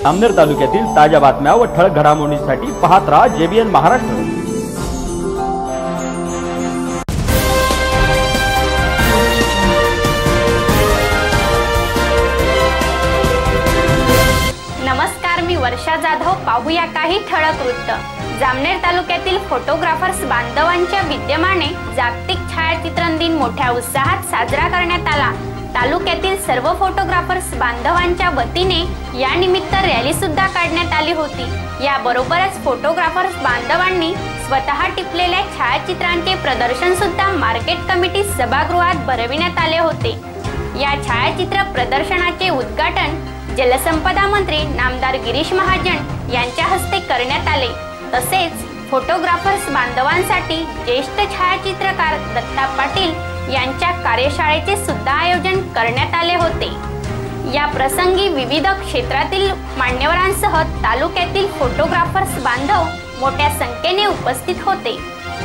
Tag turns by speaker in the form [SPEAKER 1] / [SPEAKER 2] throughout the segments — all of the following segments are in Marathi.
[SPEAKER 1] अमनेर तालुक्यातील ताज्या बातम्या व ठळक घडामोडींसाठी पाहत राहा JBN महाराष्ट्र।
[SPEAKER 2] नमस्कार, मी वर्षा जाधव। पाहूया काही ठळक वृत्त। जामनेर तालुक्यातील फोटोग्राफर्स बांधवांच्या विद्यमाने जागतिक छायाचित्रण दिन मोठ्या उत्साहात साजरा करण्यात आला। तालुक्यातील सर्व फोटोग्राफर्स बांधवांच्या वतीने या निमित्त रॅली सुद्धा काढण्यात आली होती। याबरोबरच फोटोग्राफर्स बांधवांनी स्वतः टिपलेल्या छायाचित्रांचे प्रदर्शन सुद्धा मार्केट कमिटी सभागृहात भरविण्यात आले होते। या छायाचित्र प्रदर्शनाचे उद्घाटन जलसंपदा मंत्री नामदार गिरीश महाजन यांच्या हस्ते करण्यात आले। तसेच फोटोग्राफर्स बांधवांसाठी ज्येष्ठ छायाचित्रकार दत्ता पाटील यांच्या कार्यशाळेचे सुद्धा आयोजन करण्यात आले होते। या प्रसंगी विविध क्षेत्रातील मान्यवरांसह तालुक्यातील फोटोग्राफर्स बांधव मोठ्या संख्येने उपस्थित होते।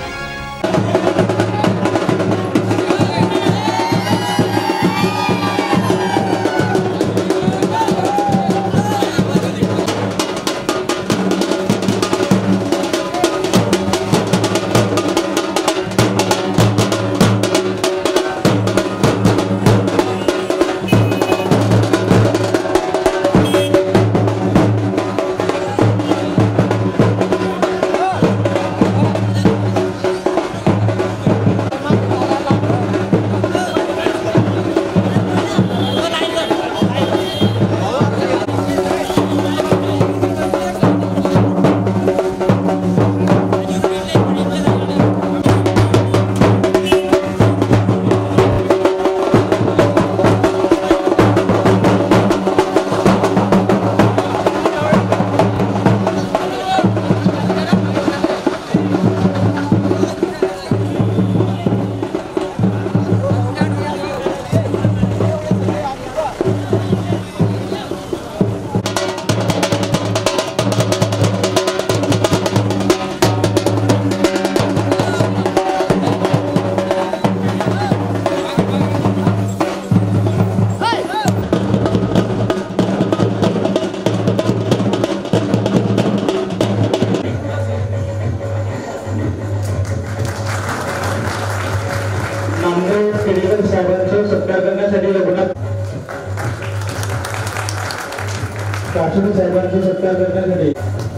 [SPEAKER 3] साहेबांचे सत्कार करण्यासाठी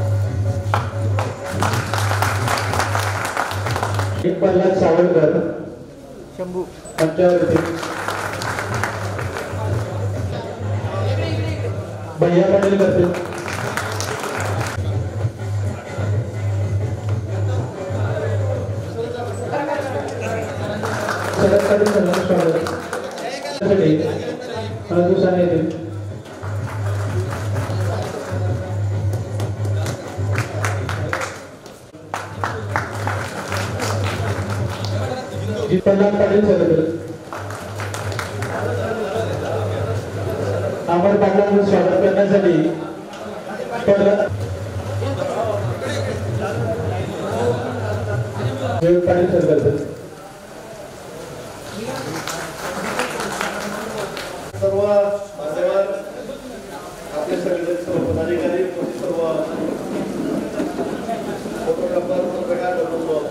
[SPEAKER 3] एक प्रल्हाद सावरकर शंभू पंचावरती भैया पाटील करते प्रल्हाद पाटील सर अमर पाटलांचं स्वागत करण्यासाठी पाटील सर करतात।
[SPEAKER 4] सर्व मान्यवर आपले सगळे सर्व पदाधिकारी सर्व फोटोग्राफर पत्रकार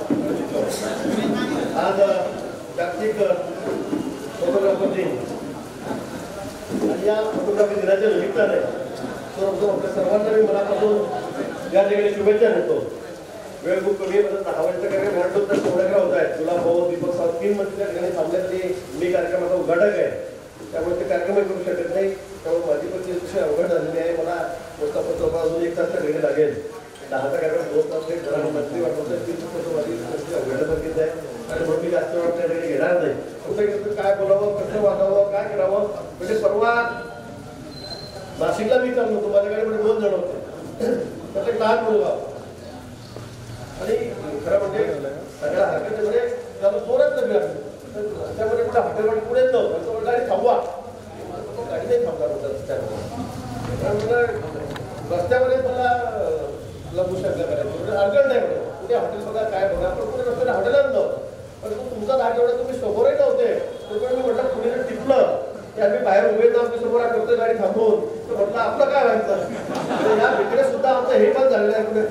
[SPEAKER 4] आज जागतिक फोटोग्राफर दिन आणि या फोटोग्राफी दिनाच्या निमित्ताने आपल्या सर्वांना मी मनापासून या ठिकाणी शुभेच्छा देतो। वेळ खूप कमी आहे, 10 वाजता काही म्हणतो तर फोटोग्राफ होत आहेत। तुला भाऊ दीपक सावंत 3 मंत्री त्या ठिकाणी थांबल्यातली मी कार्यक्रमाचा उद्घाटक आहे, त्यामुळे ते कार्यक्रम करू शकत नाही। त्यामुळे माझी पण अतिशय अवघड झालेली आहे। मला मुस्तफा अजून 1 तास ठेवले लागेल। 10चा कार्यक्रम 2 तास घराला मंत्री वाटवतात, 3 फोटो माझी अवघड बघितलं आहे आणि म्हणून मी जास्त वेळ त्या ठिकाणी घेणार नाही। कुठे काय बोलावं, कसं वागावं, काय करावं, म्हणजे परवा नाशिकला मी काम नव्हतो, माझ्याकडे म्हणजे 2 जण होते, त्यात एक लहान मुलगा आणि खरं म्हणजे सगळ्या हरकतीमध्ये त्याला जोरात लागला। त्यामध्ये कुठे हॉटेलमध्ये पुढेच नव्हतं, गाडी थांबवा, गाडी नाही थांबणार होता रस्त्यावर। रस्त्यामध्ये मला लगू शकल्या करायचं अर्जंट नाही म्हणून कुठे हॉटेल बघा काय बघा, पण कुठे रस्त्याने हॉटेलच नव्हतं। पण तुमचा धाक एवढा तुम्ही समोरही नव्हते, तर मी म्हटलं कुणीने टिपलं की आम्ही बाहेर उभे तर आमच्या समोर करतोय गाडी थांबवून, तर म्हटलं आपलं काय व्हायचं। हे पण झालेलं आहे कुठे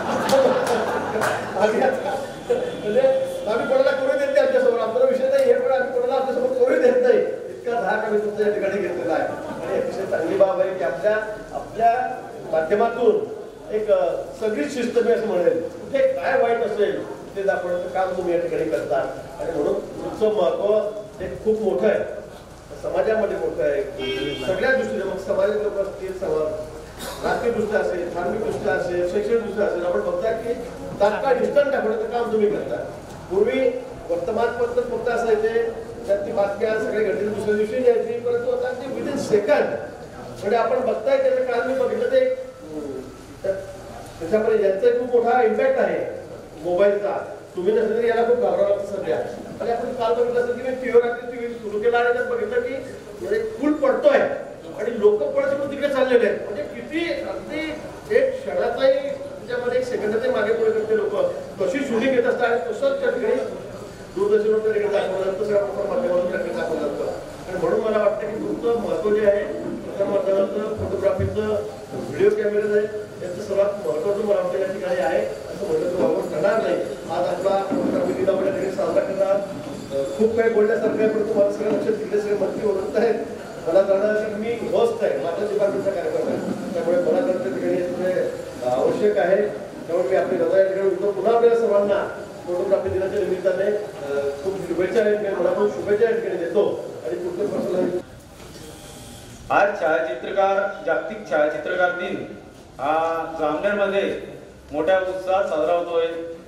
[SPEAKER 4] म्हणजे आम्ही कोणाला करू देत नाही आमच्यासमोर, आमचा विषय नाही हे, पण आम्ही कोणाला आमच्यासमोर करू देत नाही, इतका धाक आम्ही तुमच्या या ठिकाणी घेतलेला आहे. आणि अतिशय चांगली बाब आहे की आपल्या माध्यमातून एक सगळी शिस्त मी असं म्हणेल, कुठे काय वाईट असेल ते दाखवण्याचं काम तुम्ही या ठिकाणी करता. आणि म्हणून तुमचं महत्व हे खूप मोठं आहे, समाजामध्ये मोठं आहे सगळ्या दृष्टीने. मग समाजाचे लोक असतील, राजकीय दृष्ट्या असेल, धार्मिक दृष्ट्या असेल, शैक्षणिक दृष्ट्या असेल, आपण बघता की तात्काळ डिस्टन्स टाकण्याचं काम तुम्ही करता. पूर्वी वर्तमानपत्र फक्त असायचे, त्यात ती बातम्या सगळे घडतील दुसऱ्या दिवशी यायची, परंतु आता ते विदिन सेकंड म्हणजे आपण बघताय त्याचं काल मी बघितलं ते त्याच्यामध्ये यांचा खूप मोठा इम्पॅक्ट आहे मोबाईलचा. तुम्ही नसेल तरी याला खूप घाबरावं लागतं सध्या. आणि आपण काल बघितलं असेल की मी टीव्ही सुरू केला आणि त्यात बघितलं की फुल पडतोय आणि लोक पडत तिकडे चाललेले आहेत. म्हणजे किती अगदी एक क्षणाचाही त्याच्यामध्ये एक सेकंदाचाही मागे पुढे करते लोक कशी शूटिंग घेत असतात आणि तसंच त्या ठिकाणी दूरदर्शनवर त्या ठिकाणी दाखवलं जातं, सगळ्या मोठ्या माध्यमातून त्या ठिकाणी दाखवलं जातं. आणि म्हणून मला वाटतं की तुमचं महत्व जे आहे त्या माध्यमाचं फोटोग्राफीचं व्हिडिओ कॅमेरे आहे त्याचं सर्वात महत्वाचं मला वाटतं या ठिकाणी आहे असं म्हटलं तर वापर करणार नाही. आज आपला फोटोग्राफी दिना त्या ठिकाणी साजरा करणार खूप काही बोलण्यासारखं आहे, परंतु मला सगळं लक्षात तिकडे सगळे मंत्री ओळखत आहेत. मला जाणं मी होस्ट आहे, माझ्या डिपार्टमेंटचा कार्यक्रम आहे, त्यामुळे मला जाणं त्या ठिकाणी आवश्यक आहे. त्यामुळे मी आपली रजा या ठिकाणी पुन्हा आपल्याला सर्वांना फोटोग्राफी दिनाच्या निमित्ताने खूप शुभेच्छा आहेत, मी मनापासून शुभेच्छा या ठिकाणी देतो. आणि पुढचे प्रश्न
[SPEAKER 5] आज जागतिक छायाचित्रकार दिन हा जामनेरमध्ये मोठ्या उत्साहात साजरा होतोय.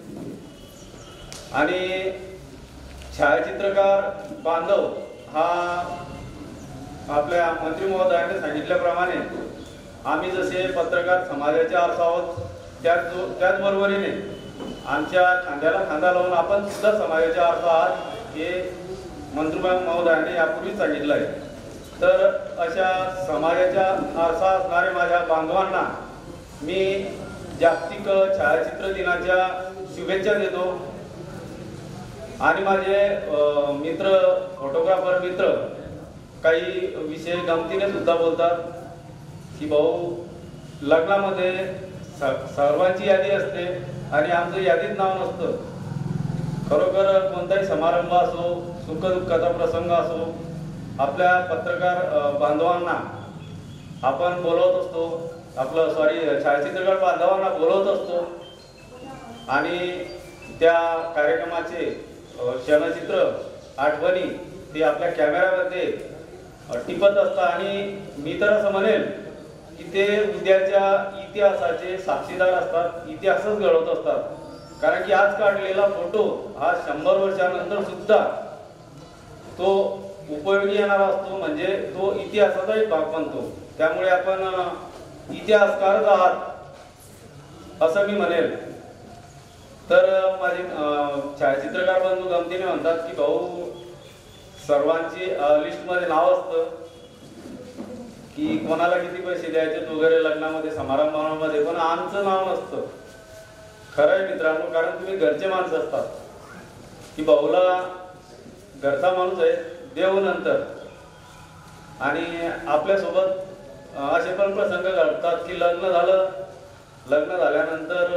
[SPEAKER 5] आणि छायाचित्रकार बांधव हा आपल्या मंत्री महोदयांनी सांगितल्याप्रमाणे आम्ही जसे पत्रकार समाजाचे आरसा आहोत त्याचबरोबरीने आमच्या खांद्याला खांदा लावून आपण सुद्धा समाजाचे आरसा आहात हे मंत्री महोदयांनी यापूर्वीच सांगितलं आहे. तर अशा समाजाच्या आरसा असणाऱ्या माझ्या बांधवांना मी जागतिक छायाचित्र दिनाच्या शुभेच्छा देतो. आणि माझे मित्र फोटोग्राफर मित्र काही विषय गमतीने सुद्धा बोलतात की भाऊ लग्नामध्ये सर्वांची यादी असते आणि आमचं यादीत नाव नसतं. खरोखर कोणताही समारंभ असो, सुखदुःखाचा प्रसंग असो, आपल्या पत्रकार बांधवांना आपण बोलवत असतो, छायाचित्रकार बांधवांना बोलवत असतो आणि त्या कार्यक्रमाचे क्षणचित्र आठवणी ते आपल्या कॅमेऱ्यामध्ये टिपत असतात. आणि मी तर असं म्हणेल की ते उद्याच्या इतिहासाचे साक्षीदार असतात, इतिहासच घडवत असतात. कारण की आज काढलेला फोटो हा 100 वर्षानंतर सुद्धा तो उपयोगी येणारा असतो, म्हणजे तो इतिहासाचाही भाग बनतो. त्यामुळे आपण इतिहासकारच आहात असं मी म्हणेल. तर माझे छायाचित्रकार बंधू गमतीने म्हणतात की भाऊ सर्वांची लिस्टमध्ये नाव असतं की कोणाला किती पैसे द्यायचे वगैरे लग्नामध्ये समारंभामध्ये, पण आमचं नाव नसतं. खरं आहे मित्रांनो, कारण तुम्ही घरचे माणसं असतात की भाऊला घरचा माणूस आहे देव नंतर. आणि आपल्यासोबत असे पण प्रसंग घडतात की लग्न झाल्यानंतर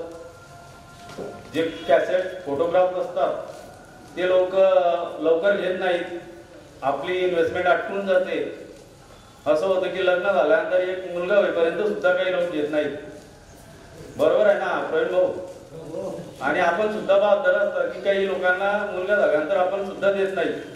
[SPEAKER 5] जे कॅसेट फोटोग्राफ असतात ते लोक लवकर घेत नाहीत, आपली इन्व्हेस्टमेंट आटकून जाते. असं होतं की लग्न झाल्यानंतर एक मुलगा होईपर्यंत सुद्धा काही लोक घेत नाहीत. बरोबर आहे ना प्रवीण भाऊ? आणि आपण सुद्धा बहादर असतात की काही लोकांना मुलगा झाल्यानंतर आपण सुद्धा देत नाही.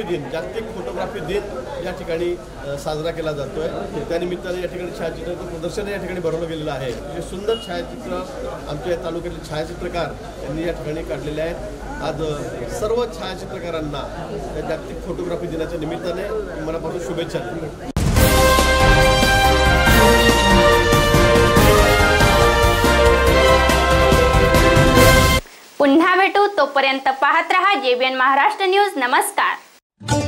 [SPEAKER 4] दिन जागतिक फोटोग्राफी दिन या ठिकाणी साजरा केला जातो आहे. त्यानिमित्ताने या ठिकाणी छायाचित्राचं प्रदर्शन या ठिकाणी भरवलं गेलेलं आहे. हे सुंदर छायाचित्र आमच्या या तालुक्यातील छायाचित्रकार यांनी या ठिकाणी काढलेले आहेत. आज सर्व छायाचित्रकारांना या जागतिक फोटोग्राफी दिनाच्या निमित्ताने मनापासून शुभेच्छा देतो.
[SPEAKER 2] पुन्हा भेटू, तोपर्यंत पाहत रहा JBN महाराष्ट्र न्यूज. नमस्कार.